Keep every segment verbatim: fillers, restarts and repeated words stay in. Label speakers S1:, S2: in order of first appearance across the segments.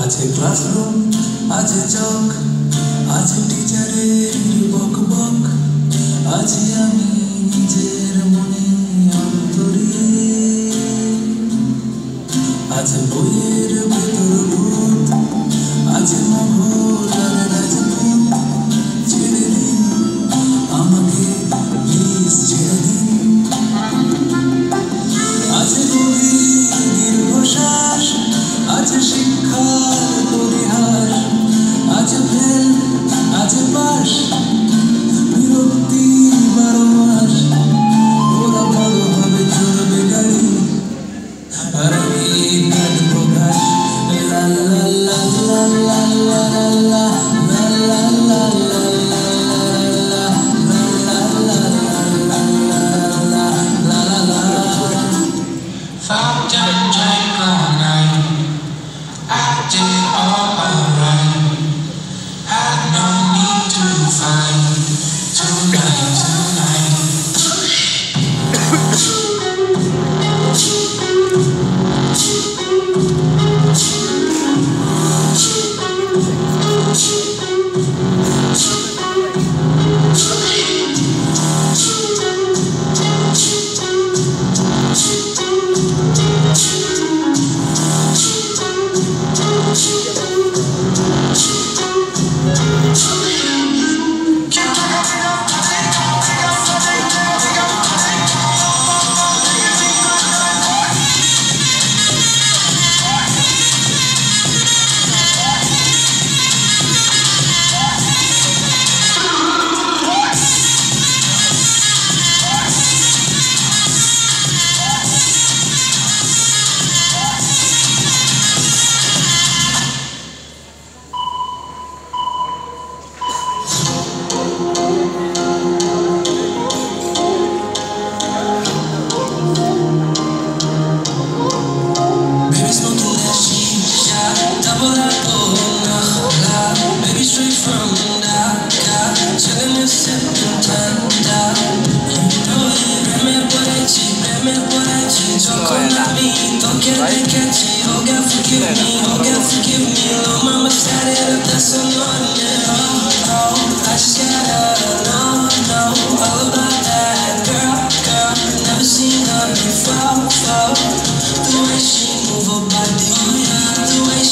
S1: আছে ক্লাসরুম, আছে চক, আছে টিচারের বক বক, আছি আমি নিজের মনে অন্তরে, আছে বইয়ের ভেতর ভূত, আছে মহল আর রাজপুত। ছেড়ে দিন আমাকে প্লিজ, ছেড়ে দিন। আছে গভীর দীর্ঘশ্বাস, আছে শিক্ষার পরিহাস, আছে ফেল, আছে পাস, বিরক্তি বারো মাস। ওরা বড় হবে, চলবে গাড়ি, আর আমি কাঠ প্রকাশ। লা লা লা লা লা লা লা লা লা লা লা
S2: Fucked and drank all night, acted all alright, had no need to fight, tonight, tonight.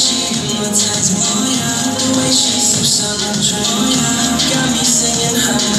S1: Got me singing,